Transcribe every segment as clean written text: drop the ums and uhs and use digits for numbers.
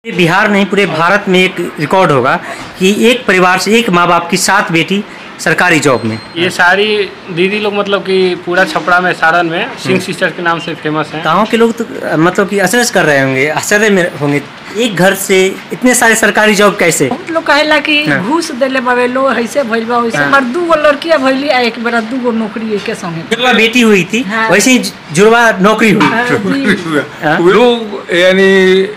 बिहार नहीं पूरे भारत में एक रिकॉर्ड होगा कि एक परिवार से एक माँ बाप की 7 बेटी सरकारी जॉब में। ये सारी दीदी लोग मतलब कि पूरा छपरा में सारण में सिंह सिस्टर के नाम से फेमस हैं। गाँव के लोग तो मतलब कि अचरज कर रहे होंगे, आश्चर्य में होंगे, एक घर से इतने सारे सरकारी जॉब कैसे। बहुत लोग कहेला कि घूस देले बावे लो ऐसे भइल बा वैसे, पर 2 गो लड़कियां भइली आ एक बेरा 2 गो नौकरी एके संगे। जुड़वा बेटी हुई थी वैसे ही जुड़वा नौकरी हुई। लोग यानी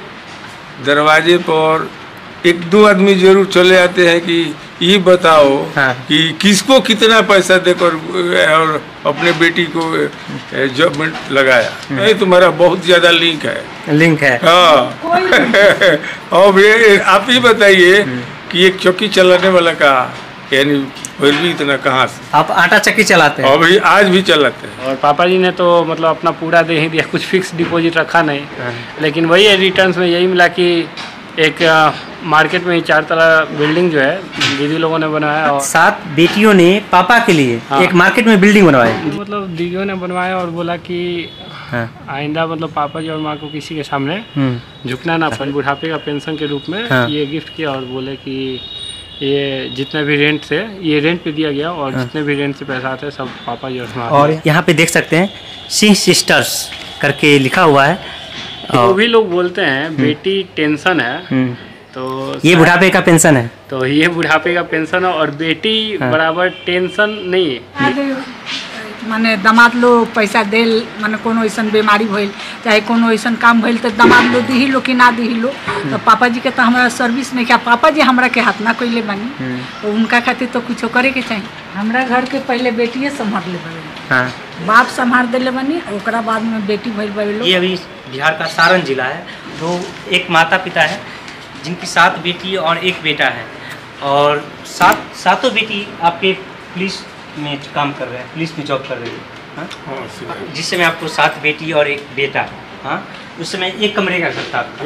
दरवाजे पर 1-2 आदमी जरूर चले आते हैं कि ये बताओ कि किसको कितना पैसा देकर और अपने बेटी को जॉब में लगाया। नहीं, तुम्हारा बहुत ज्यादा लिंक है। हाँ और ये आप ही बताइए कि एक चौकी चलाने वाला का यानी फिर भी इतना कहाँ से। आप आटा चक्की चलाते हैं? अभी आज भी चलाते हैं। और पापा जी ने तो मतलब अपना पूरा दे ही दिया, कुछ फिक्स डिपॉजिट रखा नहीं, लेकिन वही है रिटर्न्स में यही मिला कि एक मार्केट में ही 4 तला बिल्डिंग जो है दीदी लोगों ने बनाया। और 7 बेटियों ने पापा के लिए एक मार्केट में बिल्डिंग बनवाई। मतलब दीदियों ने बनवाया और बोला कि आइंदा मतलब पापा जी और माँ को किसी के सामने झुकना ना पड़े। बुढ़ापे का पेंशन के रूप में ये गिफ्ट किया और बोले कि ये जितने भी रेंट से ये रेंट पे दिया गया और जितने भी रेंट से पैसा आते हैं सब पापा जी और माँ। और यहाँ पे देख सकते हैं सिंह सिस्टर्स करके लिखा हुआ है। वो भी लोग बोलते हैं बेटी टेंशन है, तो ये बुढ़ापे का पेंशन है। तो ये बुढ़ापे का पेंशन है और बेटी बराबर टेंशन नहीं है। माने दामाद लोग पैसा देल, माने कोनो ऐसा बीमारी भइल चाहे कोनो ऐसा काम भइल तो दामाद लोग दी लो कि ना दी लो। तो पापा जी के तो हमारा सर्विस नहीं किया, पापा जी हमरा के हाथ ना कोई बानी, तो उनका खातिर तो कुछ करे के चाहिए। हमरा घर के पहले बेटिए संभाल ले बनी, बाप संभाल दिले बनी, ओकरा बाद में बेटी भइल बनी। ये अभी बिहार का सारण जिला है, तो एक माता पिता है जिनकी 7 बेटी और 1 बेटा है, और सातों बेटी आपके पुलिस में काम कर रहे हैं, पुलिस में जॉब कर रही है। जिस समय आपको 7 बेटी और 1 बेटा, उस समय 1 कमरे का घर था आपका।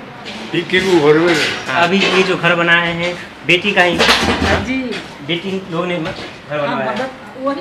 अभी ये जो घर बनाए हैं बेटी का ही जी, बेटी लोगों ने घर बनवाया।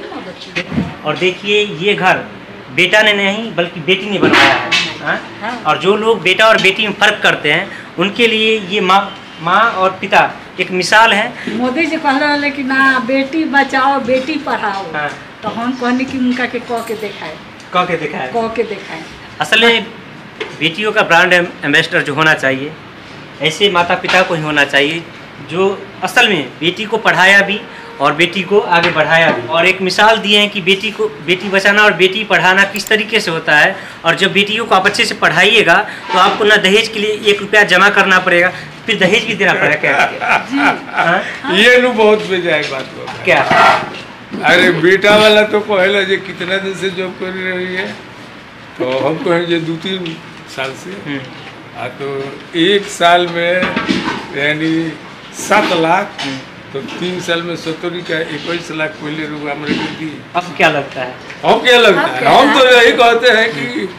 और देखिए ये घर बेटा ने नहीं बल्कि बेटी ने बनवाया है। और जो लोग बेटा और बेटी में फर्क करते हैं उनके लिए ये माँ और पिता एक मिसाल है। मोदी जी कह रहे कि ना बेटी बचाओ बेटी पढ़ाओ, तो हम कहने की उनका के कह के दिखाए। असल में बेटियों का ब्रांड एम्बेसडर जो होना चाहिए, ऐसे माता पिता को ही होना चाहिए जो असल में बेटी को पढ़ाया भी और बेटी को आगे बढ़ाया भी, और एक मिसाल दिए हैं कि बेटी बचाना और बेटी पढ़ाना किस तरीके से होता है। और जब बेटियों को आप अच्छे से पढ़ाइएगा तो आपको ना दहेज के लिए 1 रुपया जमा करना पड़ेगा, फिर दहेज भी देना पड़ेगा। क्या ये नु बहुत बेजाय बात होगा। क्या? अरे बेटा वाला तो पहले जो कितना दिन से जॉब कर रही है, तो हम कहें जो 2-3 साल से, तो 1 साल में यानी 7 लाख, तो 3 साल में 70 का 21 लाख पहले रुपया हमारे दी। अब क्या लगता है? हम तो यही कहते हैं कि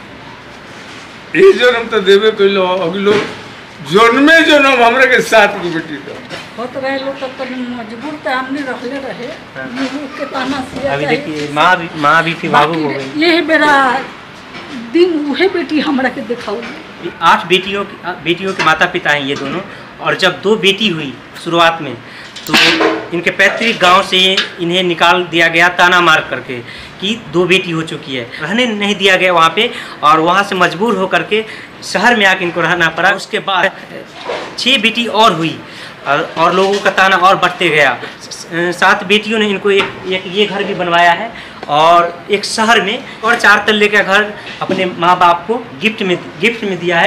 ये जन्म तो देवे कैलो, अगलो जन्म हमारे के 7 को बेटी तो होत रहे लोग तब तक मजबूर तो हमने रखले रहे के ताना से। अभी देखिए माँ भी फिर बाबू हो गई। यही बेरा दिन वही बेटी हमरा के दिखाऊ। 8 बेटियों के माता पिता हैं ये दोनों, और जब 2 बेटी हुई शुरुआत में तो इनके पैतृक गांव से इन्हें निकाल दिया गया ताना मार करके कि 2 बेटी हो चुकी है, रहने नहीं दिया गया वहाँ पे, और वहाँ से मजबूर हो करके शहर में आके इनको रहना पड़ा। उसके बाद 6 बेटी और हुई और लोगों का ताना और बढ़ते गया। 7 बेटियों ने इनको एक ये घर भी बनवाया है और एक शहर में और 4 तल्ले का घर अपने माँ बाप को गिफ्ट में दिया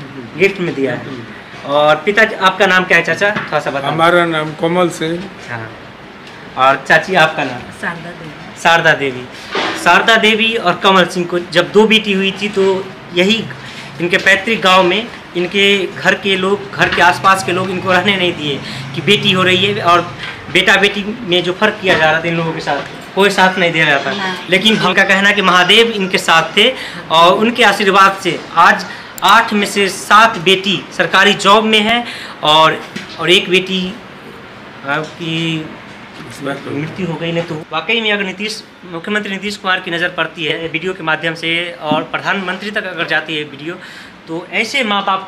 है। और पिता आपका नाम क्या है चाचा, थोड़ा सा बताओ। हमारा नाम कमल सिंह। हाँ, और चाची आपका नाम? शारदा देवी और कमल सिंह को जब 2 बेटी हुई थी तो यही इनके पैतृक गांव में इनके घर के लोग, घर के आसपास के लोग इनको रहने नहीं दिए कि बेटी हो रही है, और बेटा बेटी में जो फर्क किया जा रहा था इन लोगों के साथ कोई साथ नहीं दे रहा था। लेकिन उनका कहना है कि महादेव इनके साथ थे और उनके आशीर्वाद से आज 8 में से 7 बेटी सरकारी जॉब में है, और 1 बेटी की मृत्यु हो गई। नहीं तो वाकई में अगर मुख्यमंत्री नीतीश कुमार की नज़र पड़ती है वीडियो के माध्यम से और प्रधानमंत्री तक अगर जाती है वीडियो, तो ऐसे माँ बाप को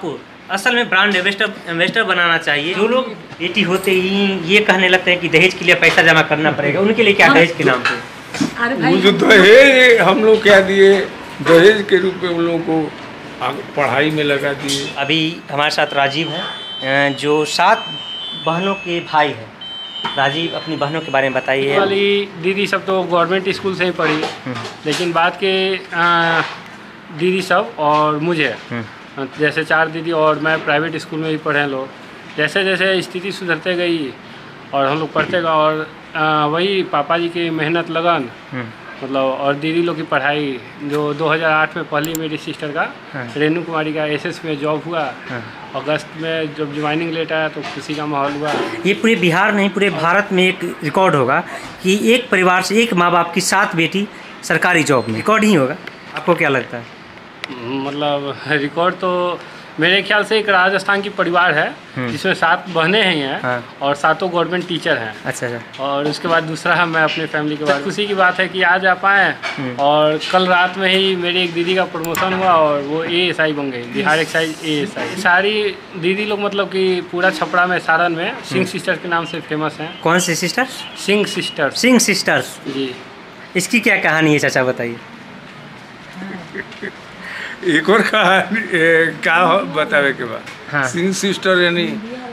असल में ब्रांड एम्बेसडर बनाना चाहिए। जो लोग बेटी होते ही ये कहने लगते हैं कि दहेज के लिए पैसा जमा करना पड़ेगा, उनके लिए क्या दहेज के नाम पे? अरे भाई जो दहेज हम लोग क्या दिए, दहेज के रूप में उन लोगों को पढ़ाई में लगा दिए। अभी हमारे साथ राजीव हैं जो 7 बहनों के भाई हैं। राजीव, अपनी बहनों के बारे में बताइए। वाली दीदी सब तो गवर्नमेंट स्कूल से ही पढ़ी, लेकिन बाद के दीदी सब और मुझे जैसे 4 दीदी और मैं प्राइवेट स्कूल में ही पढ़े लोग। जैसे जैसे स्थिति सुधरते गई और हम लोग पढ़ते गए और वही पापा जी की मेहनत लगन मतलब और दीदी लोग की पढ़ाई जो 2008 में पहली मेरी सिस्टर का रेनू कुमारी का एसएस में जॉब हुआ। अगस्त में जब ज्वाइनिंग लेटर आया तो खुशी का माहौल हुआ। ये पूरे बिहार नहीं पूरे भारत में एक रिकॉर्ड होगा कि एक परिवार से एक माँ बाप की 7 बेटी सरकारी जॉब में, रिकॉर्ड ही होगा। आपको क्या लगता है? मतलब रिकॉर्ड तो मेरे ख्याल से एक राजस्थान की परिवार है जिसमें 7 बहनें हैं और 7 गवर्नमेंट टीचर हैं। अच्छा। और उसके बाद दूसरा है मैं अपनी फैमिली के बाद। खुशी की बात है कि आज आप आए और कल रात में ही मेरी एक दीदी का प्रमोशन हुआ और वो ASI बन गई, बिहार एक्साइज ASI। सारी दीदी लोग मतलब कि पूरा छपरा में सारण में सिंह सिस्टर्स के नाम से फेमस हैं। कौन से sister? Singh sisters. Singh sisters ji. इसकी क्या कहानी है चाचा, बताइए। एक और कहानी क्या बतावे के बाद। हाँ। सिंह सिस्टर यानी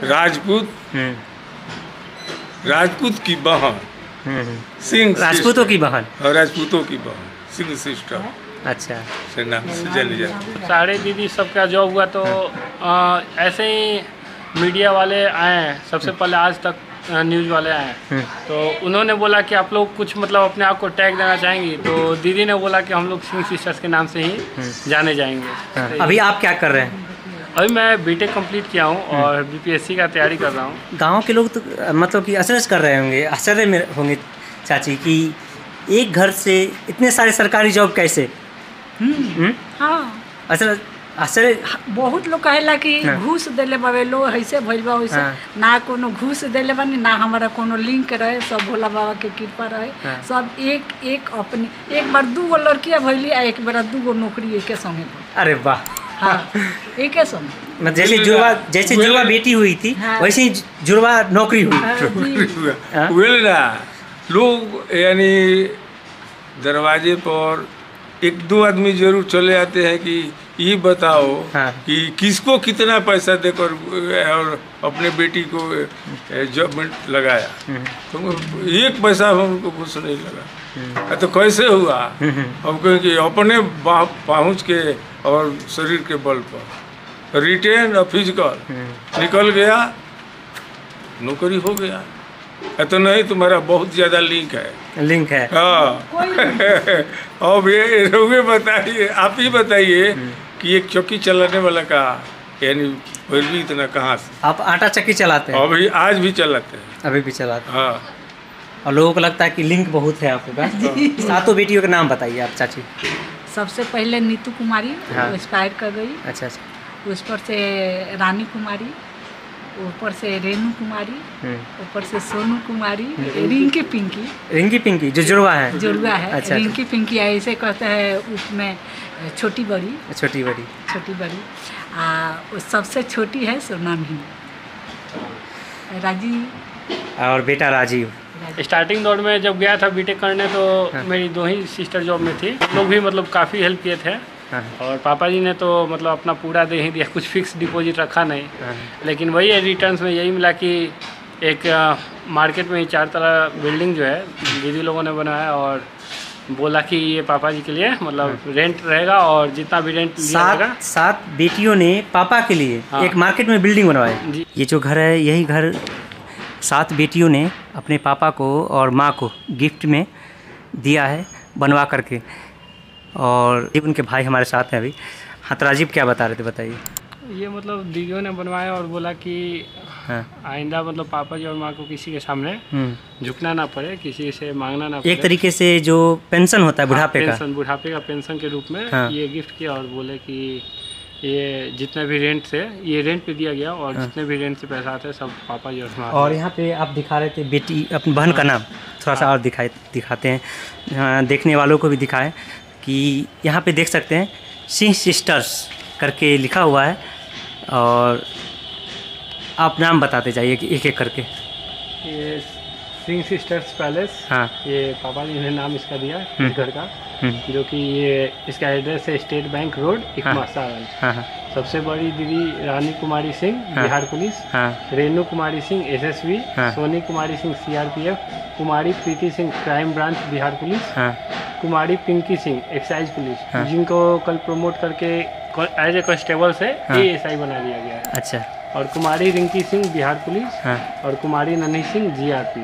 राजपूत की बहन, सिंह राजपूतों की बहन और राजपूतों की बहन सिंह सिस्टर अच्छा से नाम से जानी जाती है। सारे दीदी सबका जॉब हुआ तो ऐसे ही मीडिया वाले आए, सबसे पहले आज तक न्यूज़ वाले आए तो उन्होंने बोला कि आप लोग कुछ मतलब अपने आप को टैग देना चाहेंगी, तो दीदी ने बोला कि हम लोग सिंह सिस्टर्स के नाम से ही जाने जाएंगे। अभी आप क्या कर रहे हैं? अभी मैं बीटेक कंप्लीट किया हूँ और BPSC का तैयारी कर रहा हूँ। गांव के लोग तो मतलब कि अचरज कर रहे होंगे, आश्चर्य में होंगे चाची कि एक घर से इतने सारे सरकारी जॉब कैसे? हाँ आश्चर्य बहुत लोग कहेला कि घूस देले बाबे लो ऐसे भइल बा वैसे। ना कोनो घूस देले बानी ना हमारा कोनो लिंक रहे, सब भोला बाबा के कृपा रहे। सब एक अपनी एक बार 2 लड़कियां भइली आ एक बार 2 नौकरी एके संगे। अरे वाह। हाँ एके संगे। जैसे जुड़वा बेटी हुई थी वैसे ही जुड़वा नौकरी हुई। लोग यानी दरवाजे पर 1-2 आदमी जरूर चले आते हैं कि ये बताओ कि किसको कितना पैसा देकर और अपने बेटी को जॉब में लगाया। तो 1 पैसा हमको कुछ नहीं लगा। तो कैसे हुआ? हम कहें कि अपने पहुँच के और शरीर के बल पर रिटेन और फिजिकल निकल गया, नौकरी हो गया। तो नहीं तुम्हारा बहुत ज़्यादा लिंक है। हाँ। अब ये बताइए, आप ही बताइए कि एक चक्की चलाने वाला का यानी फिर भी इतना कहाँ से? आप आटा चक्की चलाते हैं? अभी आज भी चलाते हैं। अभी भी चलाते हैं। हाँ। और लोगों को लगता है कि लिंक बहुत है आपके पास। 7 बेटियों के नाम बताइए आप चाची। सबसे पहले नीतू कुमारी एक्सपायर कर गई। अच्छा। उस पर से रानी कुमारी, ऊपर से रेनू कुमारी, ऊपर से सोनू कुमारी, रिंकी पिंकी जो जुड़वा है। अच्छा। रिंकी पिंकी ऐसे कहते हैं उसमें छोटी बड़ी। सबसे छोटी है सोनामी राजीव और बेटा राजीव। स्टार्टिंग दौर में जब गया था बीटेक करने तो मेरी 2 ही सिस्टर जॉब में थी। लोग भी मतलब काफ़ी हेल्प किए थे और पापा जी ने तो मतलब अपना पूरा दे ही दिया, कुछ फिक्स डिपॉजिट रखा नहीं। लेकिन वही है रिटर्न्स में यही मिला कि एक मार्केट में 4 तरह बिल्डिंग जो है दीदी लोगों ने बनाया और बोला कि ये पापा जी के लिए मतलब रेंट रहेगा और जितना भी रेंट लिया जाएगा। 7 बेटियों ने पापा के लिए एक मार्केट में बिल्डिंग बनवाई। ये जो घर है यही घर 7 बेटियों ने अपने पापा को और माँ को गिफ्ट में दिया है बनवा करके। और ये उनके भाई हमारे साथ हैं अभी। हाँ तो राजीव क्या बता रहे थे, बताइए। ये मतलब दीदियों ने बनवाया और बोला कि आइंदा मतलब पापा जी और माँ को किसी के सामने झुकना ना पड़े, किसी से मांगना ना पड़े। एक तरीके से जो पेंशन होता है बुढ़ापे का पेंशन के रूप में ये गिफ्ट किया और बोले कि ये जितने भी रेंट से ये रेंट पे दिया गया और जितने भी रेंट से पैसा आता है सब पापा जी और माँ। और यहाँ पे आप दिखा रहे थे बेटी अपनी बहन का नाम थोड़ा सा और दिखाते हैं, देखने वालों को भी दिखाएं कि यहाँ पे देख सकते हैं सिंह सिस्टर्स करके लिखा हुआ है और आप नाम बताते जाइए कि एक एक करके। ये सिंह सिस्टर्स पैलेस, हाँ, ये पापा जी ने नाम इसका दिया घर का, जो कि ये इसका एड्रेस है state bank road Ekma Saran. हाँ, सबसे बड़ी दीदी Rani Kumari Singh, Bihar police, Renu Kumari Singh SSB, Soni Kumari Singh CRPF, Kumari Preeti Singh crime branch Bihar police, Kumari Pinky Singh excise police, जिनको कल प्रमोट करके एज ए कांस्टेबल से ASI बना दिया गया है। अच्छा। और कुमारी रिंकी सिंह बिहार पुलिस, और कुमारी नन्ही सिंह GRP।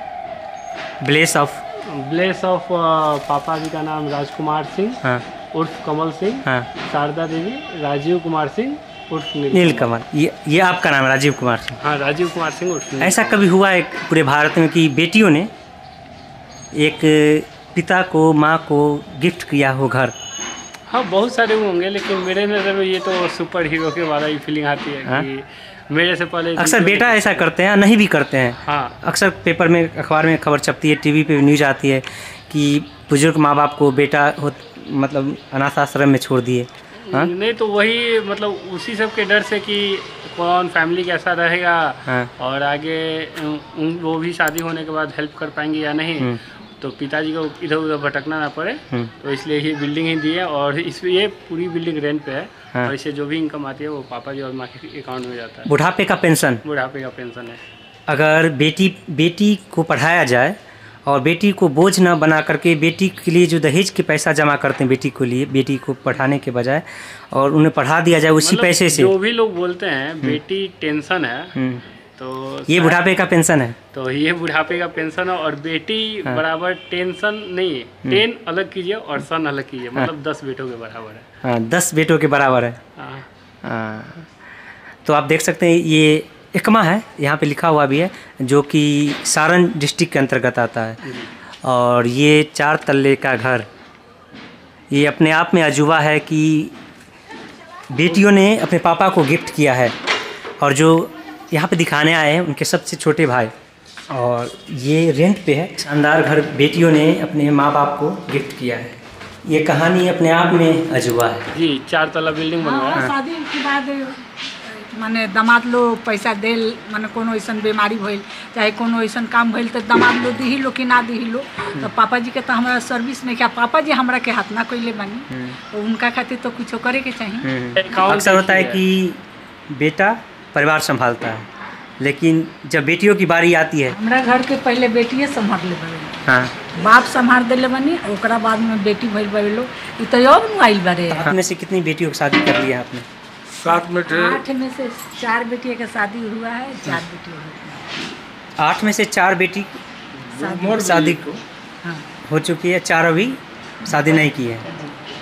ब्लेस ऑफ पापा जी का नाम राजकुमार सिंह उर्फ कमल सिंह, शारदा देवी राजीव कुमार सिंह उर्फ नीलकमल। ये आपका नाम राजीव कुमार सिंह? हाँ, राजीव कुमार सिंह उर्फ। ऐसा कभी हुआ है पूरे भारत में कि बेटियों ने एक पिता को, माँ को गिफ्ट किया हो घर? हाँ, बहुत सारे होंगे, लेकिन मेरे नज़र में ये तो सुपर हीरो के वाला ही फीलिंग आती है कि मेरे से पहले अक्सर बेटा ऐसा करते हैं, नहीं भी करते हैं। हाँ, अक्सर पेपर में, अखबार में खबर छपती है, TV पे न्यूज़ आती है कि बुजुर्ग माँ बाप को बेटा मतलब अनाथ आश्रम में छोड़ दिए। नहीं तो वही मतलब उसी सब के डर से कि कौन फैमिली कैसा रहेगा, और आगे वो भी शादी होने के बाद हेल्प कर पाएंगे या नहीं, तो पिताजी को इधर उधर भटकना ना पड़े, तो इसलिए ये बिल्डिंग ही दी है। और इसमें ये पूरी बिल्डिंग रेंट पे है, और इससे जो भी इनकम आती है वो पापा जी और माँ के अकाउंट में जाता है। बुढ़ापे का पेंशन? बुढ़ापे का पेंशन है। अगर बेटी को पढ़ाया जाए और बेटी को बोझ न बना करके, बेटी के लिए जो दहेज के पैसा जमा करते हैं बेटी को पढ़ाने के बजाय, और उन्हें पढ़ा दिया जाए उसी पैसे से। जो भी लोग बोलते हैं बेटी टेंशन है, तो ये बुढ़ापे का पेंशन है। तो ये बुढ़ापे का पेंशन है, और बेटी बराबर टेंशन नहीं है। 10 अलग कीजिए और सन अलग कीजिए, मतलब 10 बेटों के बराबर है। हाँ, 10 बेटों के बराबर है। तो आप देख सकते हैं ये इकमा है, यहाँ पे लिखा हुआ भी है, जो कि सारण डिस्ट्रिक्ट के अंतर्गत आता है। और ये 4 तल्ले का घर, ये अपने आप में अजूबा है कि बेटियों ने अपने पापा को गिफ्ट किया है, और जो यहाँ पे दिखाने आए हैं उनके सबसे छोटे भाई, और ये रेंट पे है। शानदार घर बेटियों ने अपने माँ बाप को गिफ्ट किया है। ये कहानी अपने आप में अजूबा है जी। 4 तल्ला बिल्डिंग बनवाया। शादी के बाद माने दामाद लोग पैसा देल, माने कोनो ऐसा बीमारी भइल चाहे कोनो ऐसा काम भइल तो दामाद लोग दी लो कि ना दी लो, तो पापा जी के तो हमारा सर्विस नहीं किया। पापा जी हमारा के हाथ ना कोई बनी, तो उनका खातिर तो कुछ करे के चाहिए। अक्सर होता है कि बेटा परिवार संभालता है, लेकिन जब बेटियों की बारी आती है, हमारा घर के पहले बेटिए संभाल ले बने। हाँ, बाप संभाल दिले बनी, ओकरा बाद में बेटी भइल बड़े लोग। तो अब आइल बारे। अपने से कितनी बेटियों की शादी कर ली है आपने? 7 में 8 में से 4 बेटियों का शादी हुआ है, 4 बेटी हुई है। 8 में से 4 बेटी शादी हो चुकी है, 4 अभी शादी नहीं की है।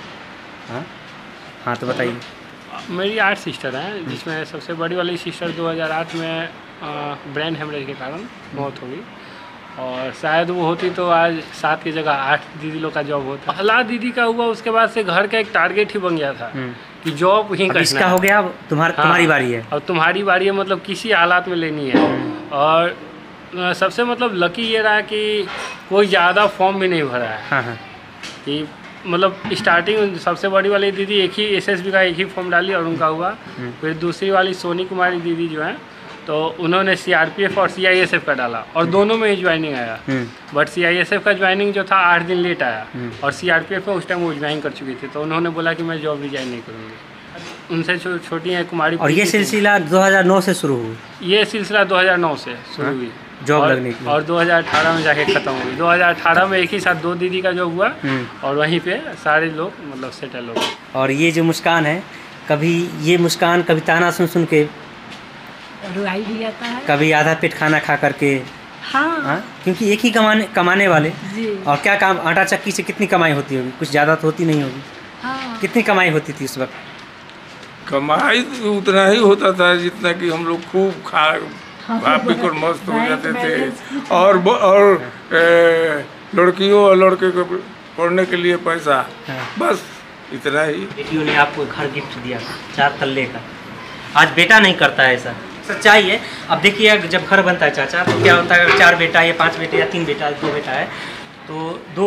हाँ, तो बताइए। मेरी 8 सिस्टर हैं, जिसमें सबसे बड़ी वाली सिस्टर 2008 में ब्रेन हेमरेज के कारण मौत हो गई, और शायद वो होती तो आज 7 की जगह 8 दीदी लोग का जॉब होता। पहला दीदी का हुआ, उसके बाद से घर का एक टारगेट ही बन गया था कि जॉब ही करना। इसका हो गया, तुम्हारी बारी है। और तुम्हारी बारी है, मतलब किसी हालात में लेनी है। और सबसे मतलब लकी ये रहा कि कोई ज़्यादा फॉर्म भी नहीं भरा है। कि मतलब स्टार्टिंग सबसे बड़ी वाली दीदी एक ही SSB का एक ही फॉर्म डाली और उनका हुआ। फिर दूसरी वाली सोनी कुमारी दीदी जो है, तो उन्होंने CRPF और CISF का डाला, और दोनों में ही ज्वाइनिंग आया। बट CISF का ज्वाइनिंग जो था 8 दिन लेट आया, और CRPF में उस टाइम वो ज्वाइन कर चुकी थी, तो उन्होंने बोला कि मैं जॉब रिजाइन नहीं करूँगी। उनसे छोटी हैं कुमारी। और ये सिलसिला 2009 से शुरू हुई? ये सिलसिला 2009 से शुरू हुई जॉब लगने की, और 2018 में जाके ख़त्म हुई। 2018 में एक ही साथ 2 दीदी का जॉब हुआ, और वहीं पे सारे लोग मतलब सेटल हो गए। और ये जो मुस्कान है, कभी ये मुस्कान कभी ताना सुन के रुआई भी आता है, कभी आधा पेट खाना खा करके। हाँ, क्योंकि एक ही कमाने वाले जी। और क्या काम, आटा चक्की से कितनी कमाई होती होगी? कुछ ज़्यादा तो होती नहीं होगी। हाँ। कितनी कमाई होती थी उस वक्त? कमाई उतना ही होता था जितना कि हम लोग खूब खा पी कर मस्त हो जाते थे। और लड़कियों और लड़के को पढ़ने के लिए पैसा, बस इतना ही। बेटियों ने आपको घर गिफ्ट दिया 4 तल्ले का। आज बेटा नहीं करता है ऐसा, सच्चाई है। अब देखिए, जब घर बनता है चाचा, तो क्या होता है, 4 बेटा या 5 बेटे या 3 बेटा 2 बेटा है, तो 2 रूम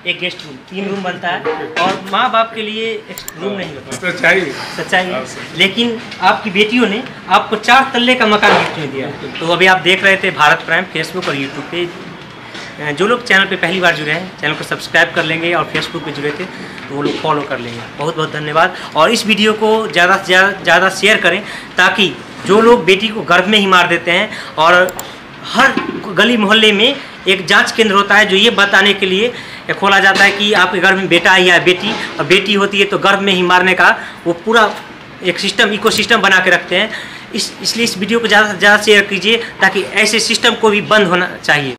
एक गेस्ट रूम, 3 रूम बनता है और माँ बाप के लिए एक रूम नहीं होता। सच्चाई। लेकिन आपकी बेटियों ने आपको 4 तल्ले का मकान गिफ्ट में दिया। तो अभी आप देख रहे थे भारत प्राइम फेसबुक और यूट्यूब पे। जो लोग चैनल पे पहली बार जुड़े हैं चैनल को सब्सक्राइब कर लेंगे और फेसबुक पे जुड़े थे तो वो लोग फॉलो कर लेंगे। बहुत बहुत धन्यवाद। और इस वीडियो को ज़्यादा से ज़्यादा शेयर करें ताकि जो लोग बेटी को गर्भ में ही मार देते हैं, और हर गली मोहल्ले में एक जांच केंद्र होता है जो ये बताने के लिए खोला जाता है कि आपके गर्भ में बेटा है या बेटी, और बेटी होती है तो गर्भ में ही मारने का वो पूरा एक सिस्टम इकोसिस्टम बना के रखते हैं। इसलिए इस वीडियो को ज़्यादा से ज़्यादा शेयर कीजिए ताकि ऐसे सिस्टम को भी बंद होना चाहिए।